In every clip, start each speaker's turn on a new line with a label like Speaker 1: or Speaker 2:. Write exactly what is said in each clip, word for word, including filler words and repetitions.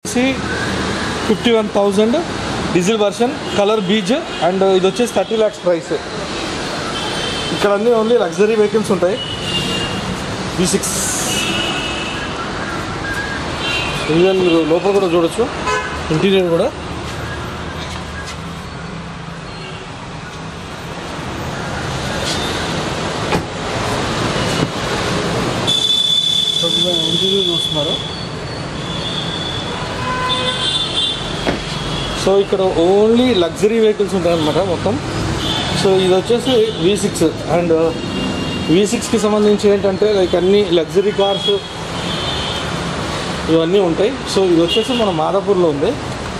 Speaker 1: Fifty one thousand diesel version colour beige and ఇది వచ్చేసి thirty lakhs price. ఇక్కడ అన్నీ ఓన్లీ లగ్జరీ వెహికల్స్ ఉంటాయి. వి సిక్స్ ఇంజన్ మీరు లోపల కూడా చూడొచ్చు, ఇంటీరియర్ కూడా. ఇంటీరియర్ చూస్తున్నారు. సో ఇక్కడ ఓన్లీ లగ్జరీ వెహికల్స్ ఉంటాయన్నమాట మొత్తం. సో ఇది వచ్చేసి వి సిక్స్ అండ్ వి సిక్స్కి సంబంధించి ఏంటంటే లైక్ అన్ని లగ్జరీ కార్స్ ఇవన్నీ ఉంటాయి. సో ఇది వచ్చేసి మన మాదాపూర్లో ఉంది.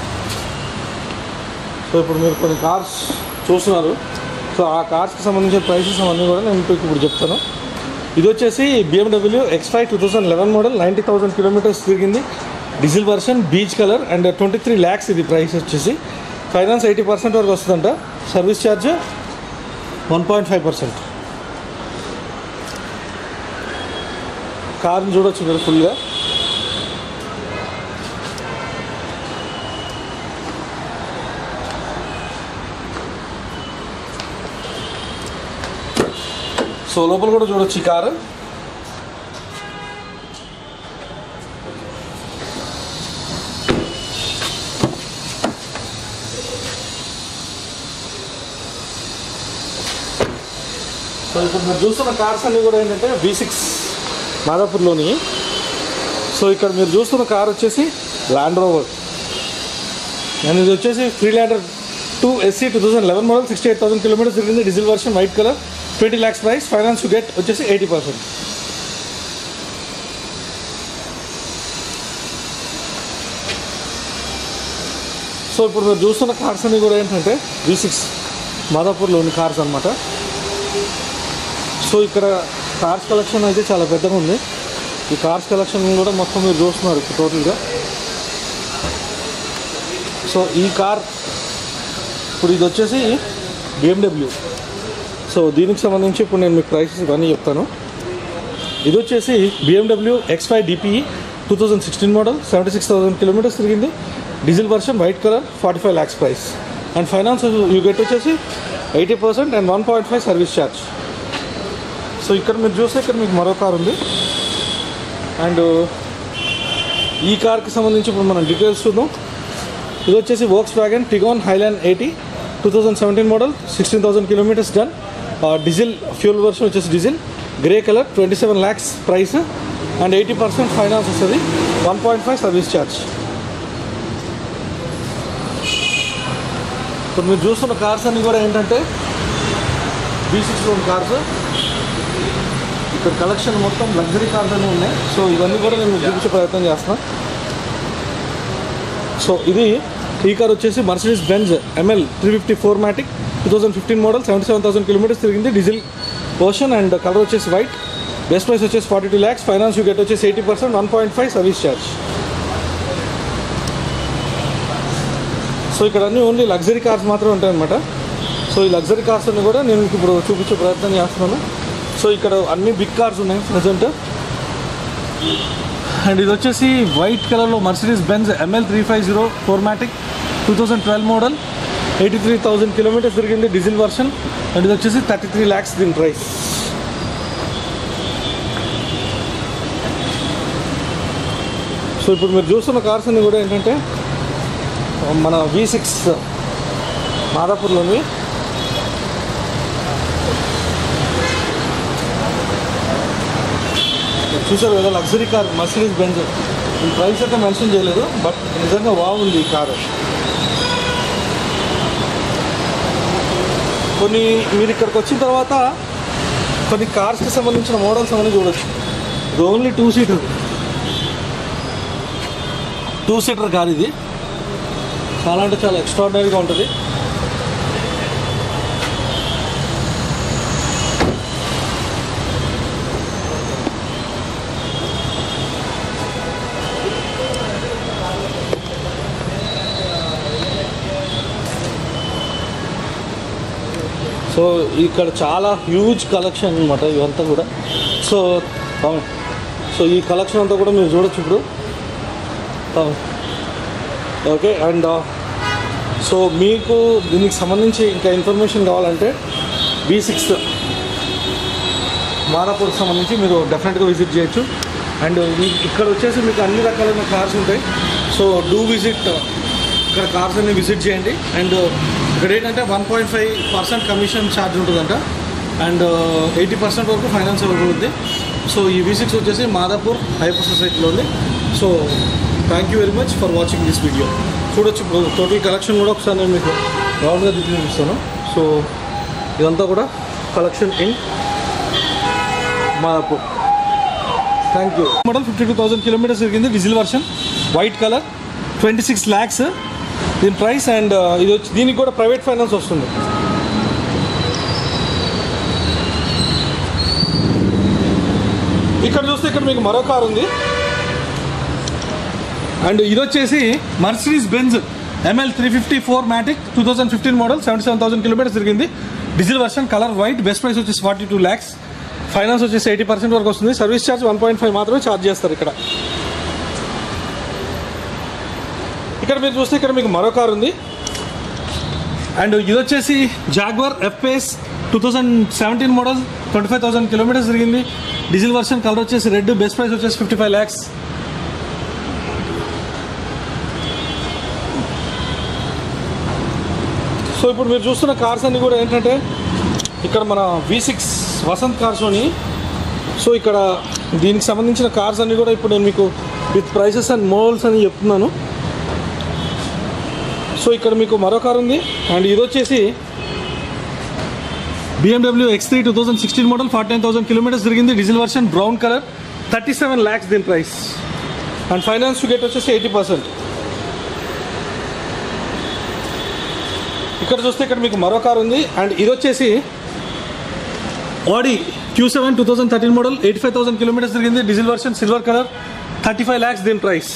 Speaker 1: సో ఇప్పుడు మీరు కొన్ని కార్స్ చూస్తున్నారు. సో ఆ కార్స్కి సంబంధించిన ప్రైసెస్ అవన్నీ కూడా నేను మీకు ఇప్పుడు చెప్తాను. ఇది వచ్చేసి BMW X five two thousand eleven model, ninety thousand kilometres తిరిగింది, diesel version, beige colour and twenty three lakhs ఇది ప్రైస్ వచ్చేసి. ఫైనాన్స్ ఎయిటీ పర్సెంట్ వరకు వస్తుందంట, service charge one point five percent. కార్ని చూడొచ్చు మీరు ఫుల్గా. సో లోపల కూడా చూడొచ్చు ఈ కారు. సో ఇప్పుడు మీరు చూస్తున్న కార్స్ అన్నీ కూడా ఏంటంటే వి సిక్స్ మాదాపూర్లోని. సో ఇక్కడ మీరు చూస్తున్న కార్ వచ్చేసి ల్యాండ్ రోవర్ అండ్ ఇది వచ్చేసి Freelander two SC two thousand eleven model, sixty eight thousand kilometres తిరిగింది, diesel version, white colour, twenty lakhs price. Finance to get వచ్చేసి ఎయిటీ పర్సెంట్. సో ఇప్పుడు మీరు చూస్తున్న కార్స్ అన్నీ కూడా ఏంటంటే వి సిక్స్ మాదాపూర్లోని కార్స్ అనమాట. సో ఇక్కడ కార్స్ కలెక్షన్ అయితే చాలా పెద్దగా ఉంది. ఈ కార్స్ కలెక్షన్ కూడా మొత్తం మీరు చూస్తున్నారు ఇప్పుడు టోటల్గా. సో ఈ కార్ ఇప్పుడు ఇది వచ్చేసి బిఎండబ్ల్యూ. సో దీనికి సంబంధించి ఇప్పుడు నేను మీకు ప్రైసెస్ ఇవన్నీ చెప్తాను. ఇది వచ్చేసి BMW X five DPE two thousand sixteen model, seventy six thousand kilometres తిరిగింది, diesel version, white colour, forty five lakhs price and finance you get వచ్చేసి eighty percent and one point five service charge. So ఇక్కడ మీరు చూస్తే ఇక్కడ మీకు మరో car ఉంది and ఈ కార్కి సంబంధించి ఇప్పుడు మనం డీటెయిల్స్ చూద్దాం. ఇది వచ్చేసి Volkswagen Tiguan highland eighty two thousand seventeen model, sixteen thousand kilometres done, diesel fuel version వచ్చేసి diesel, grey colour, twenty seven lakhs price and eighty percent finance వస్తుంది, one point five service charge. ఇప్పుడు మీరు చూస్తున్న cars అన్నీ కూడా ఏంటంటే V six loan cars. ఇక్కడ collection మొత్తం లగ్జరీ కార్స్ అన్నీ ఉన్నాయి. సో ఇవన్నీ కూడా నేను చూపించే ప్రయత్నం చేస్తున్నాను. సో ఇది ఈ కార్ వచ్చేసి Mercedes Benz ML three fifty four matic two thousand fifteen model, seventy seven thousand kilometres తిరిగింది, డీజిల్ వర్షన్ అండ్ కలర్ వచ్చేసి వైట్, బెస్ట్ ప్రైస్ వచ్చేసి forty two lakhs, finance you get వచ్చేసి eighty percent, one point five service charge. So ఇక్కడ అన్నీ only luxury cars మాత్రమే ఉంటాయన్నమాట. So ఈ luxury cars అన్ని కూడా నేను ఇప్పుడు చూపించే ప్రయత్నం చేస్తున్నాను. సో ఇక్కడ అన్ని బిగ్ కార్స్ ఉన్నాయి ప్రజెంట్. అండ్ ఇది వచ్చేసి వైట్ కలర్లో Mercedes Benz ML three five zero four matic two thousand twelve model, eighty three thousand kilometres తిరిగింది, డీజిల్ వర్షన్ అండ్ ఇది వచ్చేసి థర్టీ త్రీ ల్యాక్స్ దీని ప్రైస్. సో ఇప్పుడు మీరు చూస్తున్న కార్స్ అన్ని కూడా ఏంటంటే మన వి సిక్స్ మాదాపూర్లోని. చూసారు కదా లగ్జరీ కార్ మర్సిడీస్ బెంజ్. ఈ ప్రైస్ అయితే మెన్షన్ చేయలేదు బట్ నిజంగా బాగుంది ఈ కారు. కొన్ని మీరు ఇక్కడికి వచ్చిన తర్వాత కొన్ని కార్స్కి సంబంధించిన మోడల్స్ అవన్నీ చూడొచ్చు. ఇది only two seater two seater car. ఇది చాలా అంటే చాలా ఎక్స్ట్రాడినరీగా ఉంటుంది. సో ఇక్కడ చాలా హ్యూజ్ కలెక్షన్ అనమాట ఇవంతా కూడా. సో సో ఈ కలెక్షన్ అంతా కూడా మీరు చూడొచ్చు ఇప్పుడు. ఓకే. అండ్ సో మీకు దీనికి సంబంధించి ఇంకా ఇన్ఫర్మేషన్ కావాలంటే బీ సిక్స్ మాదాపూర్కి సంబంధించి మీరు డెఫినెట్గా విజిట్ చేయొచ్చు. అండ్ ఇక్కడ వచ్చేసి మీకు అన్ని రకాలైన కార్స్ ఉంటాయి. సో డూ విజిట్ ఇక్కడ కార్స్ అన్ని విజిట్ చేయండి. అండ్ ఇక్కడ ఏంటంటే one point five percent commission charge ఉంటుందంట. అండ్ ఎయిటీ పర్సెంట్ వరకు ఫైనాన్స్ అవుతుంది. సో ఈ వీ సిక్స్ వచ్చేసి మాదాపూర్ హైపర్ సొసైటీలో ఉంది. So thank you very much for watching this video. చూడొచ్చు టోటల్ కలెక్షన్ కూడా ఒకసారి నేను మీకు రౌండ్గా తిప్పి చూపిస్తాను. సో ఇదంతా కూడా collection in Madhapur. Thank you. Model fifty two thousand kilometres తిరిగింది, diesel version, white colour, twenty six lakhs దీని ప్రైస్. అండ్ ఇది వచ్చి దీనికి కూడా ప్రైవేట్ ఫైనాన్స్ వస్తుంది. ఇక్కడ చూస్తే ఇక్కడ మీకు మరో కార్ ఉంది. అండ్ ఇది వచ్చేసి Mercedes Benz ML three fifty four matic two thousand fifteen model, seventy seven thousand kilometres తిరిగింది, diesel version, colour white, best price వచ్చేసి ఫార్టీ టూ ల్యాక్స్, ఫైనాన్స్ వచ్చేసి ఎయిటీ పర్సెంట్ వరకు వస్తుంది. Service charge one point five మాత్రమే charge చేస్తారు ఇక్కడ. ఇక్కడ మీరు చూస్తే ఇక్కడ మీకు మరో కార్ ఉంది. అండ్ ఇది వచ్చేసి Jaguar FAS two thousand seventeen model, twenty five thousand kilometres తిరిగింది, డీజిల్ వర్షన్, కలర్ వచ్చేసి రెడ్, బెస్ట్ ప్రైస్ వచ్చేసి ఫిఫ్టీ ఫైవ్ ల్యాక్స్. సో ఇప్పుడు మీరు చూస్తున్న కార్స్ అన్నీ కూడా ఏంటంటే ఇక్కడ మన వీ సిక్స్ వసంత్ కార్స్లోని. సో ఇక్కడ దీనికి సంబంధించిన కార్స్ అన్నీ కూడా ఇప్పుడు నేను మీకు విత్ ప్రైసెస్ అండ్ మోడల్స్ అని చెప్తున్నాను. సో ఇక్కడ మీకు మరో కార్ ఉంది. అండ్ ఇది వచ్చేసి B M W X three two thousand sixteen model, forty nine thousand kilometres తిరిగింది, diesel version, brown colour, thirty seven lakhs దీని price. And finance to get వచ్చేసి ఎయిటీ పర్సెంట్. ఇక్కడ చూస్తే ఇక్కడ మీకు మరో కార్ ఉంది. అండ్ ఇది వచ్చేసి Audi Q seven two thousand thirteen model, eighty five thousand kilometres తిరిగింది, diesel version, silver colour, thirty five lakhs దీని ప్రైస్.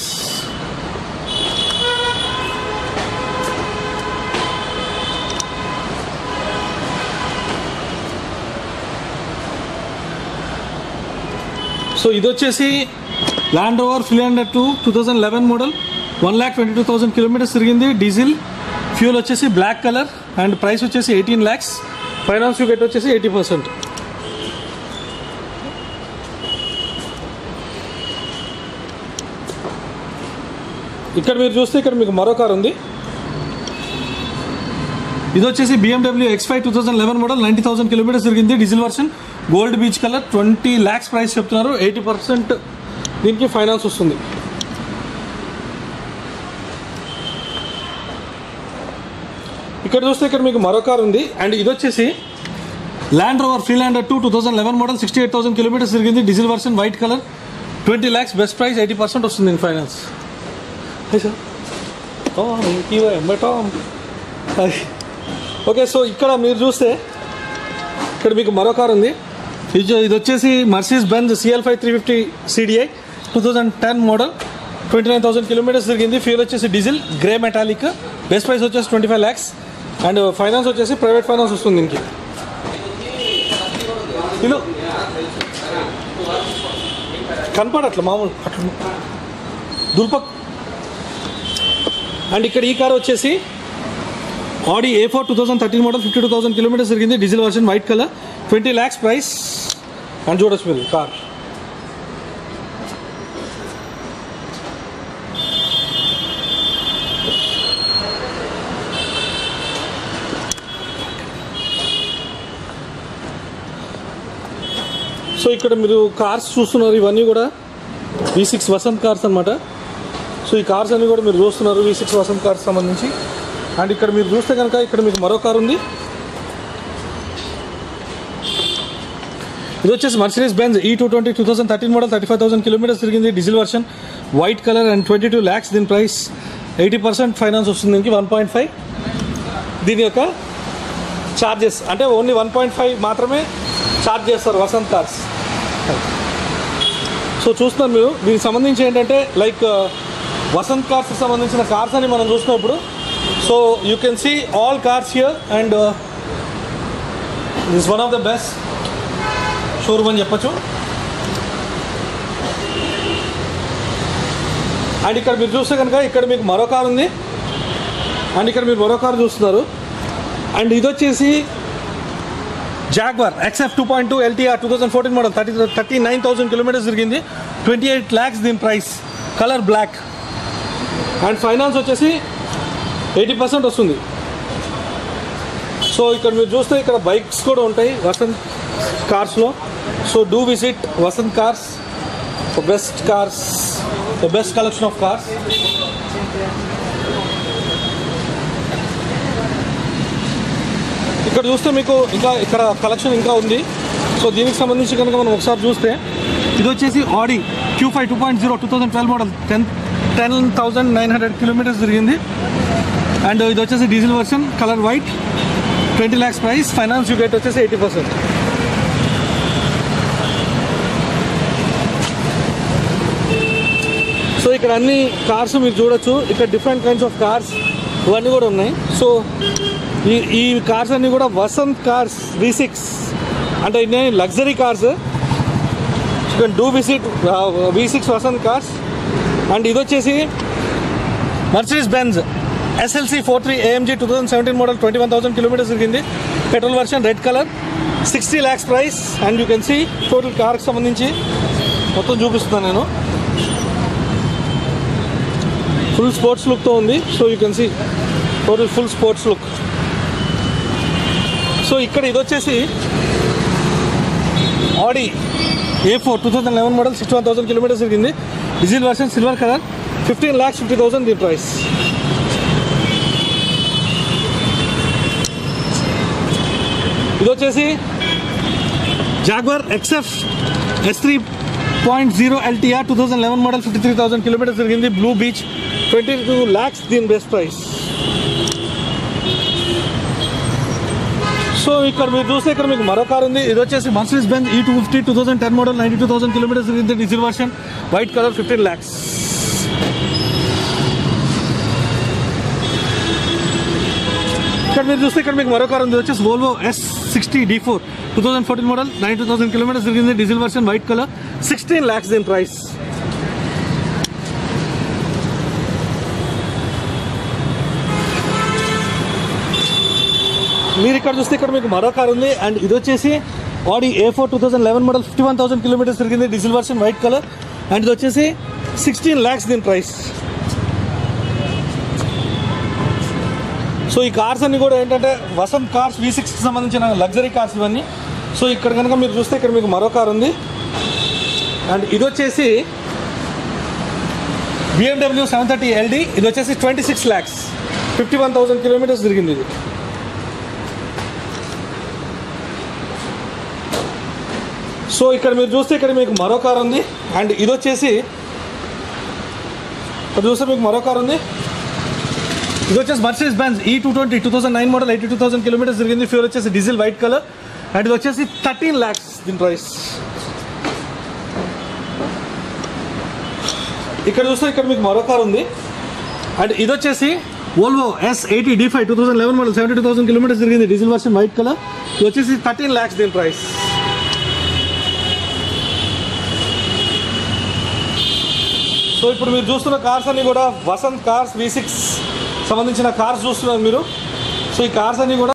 Speaker 1: సో ఇది వచ్చేసి Land Rover Freelander two two thousand eleven model, one lakh twenty two thousand kilometres తిరిగింది, diesel, fuel వచ్చేసి black colour, and price వచ్చేసి eighteen lakhs, finance get వచ్చేసి eighty percent. ఇక్కడ మీరు చూస్తే ఇక్కడ మీకు మరో కార్ ఉంది. ఇది వచ్చేసి B M W X five two thousand eleven model, ninety thousand kilometres తిరిగింది, diesel version, gold beige colour, twenty lakhs price చెప్తున్నారు, ఎయిటీ పర్సెంట్ దీనికి ఫైనాన్స్ వస్తుంది. ఇక్కడ చూస్తే ఇక్కడ మీకు మరో కార్ ఉంది. అండ్ ఇది వచ్చేసి Land Rover Freelander two two thousand eleven model, sixty eight thousand kilometres తిరిగింది, diesel version, white colour, twenty lakhs, best price, eighty percent వస్తుంది దీని ఫైనాన్స్. ఓకే. సో ఇక్కడ మీరు చూస్తే ఇక్కడ మీకు మరో కార్ ఉంది. ఇది ఇది వచ్చేసి Mercedes Benz CL five three fifty CDI two thousand ten model, twenty nine thousand kilometres తిరిగింది, ఫ్యూల్ వచ్చేసి diesel, grey metallic, best price వచ్చేసి twenty five lakhs, and finance వచ్చేసి ప్రైవేట్ ఫైనాన్స్ వస్తుంది దీనికి. ఇల్లు కనపడట్ల మామూలు అట్లా దుల్పక్. అండ్ ఇక్కడ ఈ కార్ వచ్చేసి Audi A four two thousand thirteen model, fifty two thousand kilometres తిరిగింది, diesel version, white colour, twenty lakhs price. And చూడొచ్చు మీరు కార్. సో ఇక్కడ మీరు కార్స్ చూస్తున్నారు, ఇవన్నీ కూడా వీ సిక్స్ వసంత్ కార్స్ అనమాట. సో ఈ కార్స్ అన్నీ కూడా మీరు చూస్తున్నారు వీ సిక్స్ వసంత్ కార్స్ సంబంధించి. అండ్ ఇక్కడ మీరు చూస్తే కనుక ఇక్కడ మీకు మరో కార్ ఉంది. ఇది వచ్చేసి Mercedes Benz E two twenty two thousand thirteen model, thirty five thousand kilometres తిరిగింది, diesel version, white colour, and twenty two lakhs దీని ప్రైస్, ఎయిటీ పర్సెంట్ ఫైనాన్స్ వస్తుంది దీనికి, వన్ పాయింట్ ఫైవ్ దీని యొక్క ఛార్జెస్. అంటే ఓన్లీ వన్ పాయింట్ ఫైవ్ మాత్రమే charge చేస్తారు Vasanth cars. So చూస్తున్నారు మీరు. దీనికి సంబంధించి ఏంటంటే లైక్ వసంత్ కార్స్కి సంబంధించిన కార్స్ అని మనం చూసినప్పుడు, so you can see all cars here. And this one of the best showroom అని చెప్పచ్చు. అండ్ ఇక్కడ మీరు చూస్తే కనుక ఇక్కడ మీకు మరో కార్ ఉంది, అండ్ ఇక్కడ మీరు మరో కార్ చూస్తున్నారు. అండ్ ఇది వచ్చేసి Jaguar XF two point two LTR two thousand fourteen model, thirty thirty nine thousand kilometres తిరిగింది, ట్వంటీ ఎయిట్ ల్యాక్స్ దీని price, colour black. And finance వచ్చేసి ఎయిటీ పర్సెంట్ వస్తుంది. సో ఇక్కడ మీరు చూస్తే ఇక్కడ బైక్స్ కూడా ఉంటాయి వసంత్ కార్స్లో. So do visit Vasanth cars for best cars, the best collection of cars. ఇక్కడ చూస్తే మీకు ఇంకా ఇక్కడ కలెక్షన్ ఇంకా ఉంది. సో దీనికి సంబంధించి కనుక మనం ఒకసారి చూస్తే ఇది వచ్చేసి Audi Q five two point zero two thousand twelve model, ten ten thousand nine hundred kilometres తిరిగింది. అండ్ ఇది వచ్చేసి diesel version, colour white, twenty lakhs price, finance you get వచ్చేసి ఎయిటీ పర్సెంట్. సో ఇక్కడ అన్ని కార్స్ మీరు చూడొచ్చు, ఇక్కడ డిఫరెంట్ కైండ్స్ ఆఫ్ కార్స్ ఇవన్నీ కూడా ఉన్నాయి. సో ఈ ఈ కార్స్ అన్నీ కూడా వసంత్ కార్స్ వి సిక్స్ అంటే ఇన్ని luxury cars. You can do visit V six Vasanth cars. And ఇది వచ్చేసి Mercedes Benz SLC four three AMG two thousand seventeen model, twenty one thousand kilometres తిరిగింది, petrol version, red colour, sixty lakhs price. And you can see total కార్కి సంబంధించి మొత్తం చూపిస్తున్నాను నేను. Full sports లుక్తో ఉంది. So you can see total full sports look. So ఇక్కడ ఇది వచ్చేసి Audi A four two thousand eleven model, sixty one thousand kilometres తిరిగింది, diesel version, silver colour, fifteen lakhs fifty thousand దీని ప్రైస్. ఇది వచ్చేసి Jaguar XF S three point zero LTR two thousand eleven model, fifty three thousand kilometres తిరిగింది, blue beach, twenty two lakhs దీని best price. So ఇక్కడ మీరు చూస్తే ఇక్కడ మీకు మరో కార్ ఉంది. ఇది వచ్చేసి Mercedes Benz E two fifty two thousand ten model, ninety two thousand kilometres తిరిగింది, diesel version, white colour, fifteen lakhs. ఇక్కడ మీరు చూస్తే ఇక్కడ మీకు మరో కార్ ఉంది. వచ్చేసి Volvo S sixty D four two thousand fourteen model, nine two thousand kilometres తిరిగింది, diesel version, white colour, sixteen lakhs దీని ప్రైస్. మీరు ఇక్కడ చూస్తే ఇక్కడ మీకు మరో కార్ ఉంది. అండ్ ఇది వచ్చేసి Audi A four two thousand eleven model, fifty one thousand kilometres తిరిగింది, diesel version, white colour. And ఇది వచ్చేసి సిక్స్టీన్ ల్యాక్స్ దీని ప్రైస్. సో ఈ కార్స్ అన్ని కూడా ఏంటంటే వసంత్ కార్స్ వి సిక్స్కి సంబంధించిన లగ్జరీ కార్స్ ఇవన్నీ. సో ఇక్కడ కనుక మీరు చూస్తే ఇక్కడ మీకు మరో కార్ ఉంది. అండ్ ఇది వచ్చేసి బిఎండబ్ల్యూ సెవెన్ థర్టీ ఎల్డి, ఇది వచ్చేసి twenty six lakhs, fifty one thousand kilometres తిరిగింది ఇది. సో ఇక్కడ మీరు చూస్తే ఇక్కడ మీకు మరో కార్ ఉంది. అండ్ ఇది వచ్చేసి ఇక్కడ చూస్తే మీకు మరో కార్ ఉంది. ఇది వచ్చేసి Mercedes Benz E two twenty two thousand nine model, eighty two thousand kilometres తిరిగింది, ఫ్యూల్ వచ్చేసి డీజిల్, వైట్ కలర్. అండ్ ఇది వచ్చేసి థర్టీన్ ల్యాక్స్ దీని ప్రైస్. ఇక్కడ చూస్తే ఇక్కడ మీకు మరో కార్ ఉంది. అండ్ ఇది వచ్చేసి Volvo S eighty D five two thousand eleven model, seventy two thousand kilometres తిరిగింది, డీజిల్ వర్షన్, వైట్ కలర్. ఇది వచ్చేసి థర్టీన్ ల్యాక్స్ దీని ప్రైస్. సో ఇప్పుడు మీరు చూస్తున్న కార్స్ అన్ని కూడా వసంత్ కార్స్ వి సిక్స్ సంబంధించిన కార్స్ చూస్తున్నారు మీరు. సో ఈ కార్స్ అన్ని కూడా